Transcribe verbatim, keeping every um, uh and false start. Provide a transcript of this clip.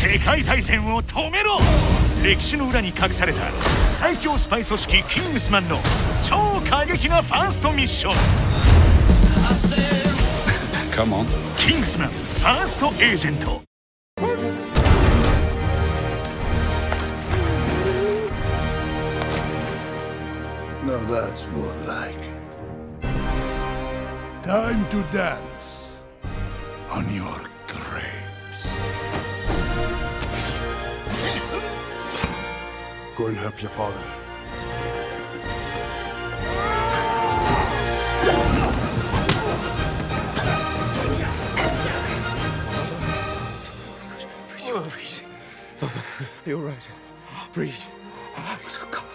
世界大戦を止めろ。歴史の裏に隠された最強スパイ組織キングスマンの超過激なファーストミッション。 Come on. キングスマンファーストエージェント。 Now that's more like time to dance on your graves. Go and help your father. Breathe. You're right. Breathe.